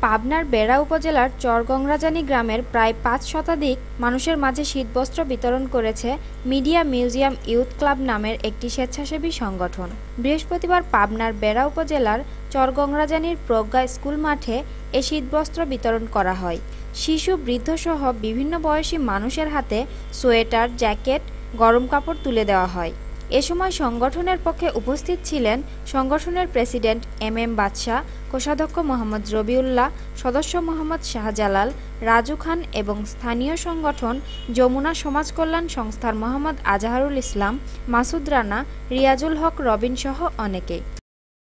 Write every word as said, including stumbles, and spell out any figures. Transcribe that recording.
পাবনার বেড়া উপজেলার চরগংরাজানি গ্রামের প্রায় পাঁচ শতাধিক মানুষের মাঝে শীতবস্ত্র বিতরণ করেছে মিডিয়া মিউজিয়াম ইউথ ক্লাব নামের একটি স্বেচ্ছাসেবী সংগঠন। বৃহস্পতিবার পাবনার বেড়া উপজেলার চরগংরাজানির প্রজ্ঞা স্কুল মাঠে এ শীতবস্ত্র বিতরণ করা হয়। শিশু, বৃদ্ধসহ বিভিন্ন বয়সী মানুষের হাতে সোয়েটার, জ্যাকেট, গরম কাপড় তুলে দেওয়া হয়। এ সময় সংগঠনের পক্ষে উপস্থিত ছিলেন সংগঠনের প্রেসিডেন্ট এম এম বাদশা, কোষাধ্যক্ষ মোহাম্মদ রবিউল্লাহ, সদস্য মোহাম্মদ শাহজালাল, রাজু খান এবং স্থানীয় সংগঠন যমুনা সমাজ কল্যাণ সংস্থার মোহাম্মদ আজহারুল ইসলাম, মাসুদ রানা, রিয়াজুল হক রবিন সহ অনেকে।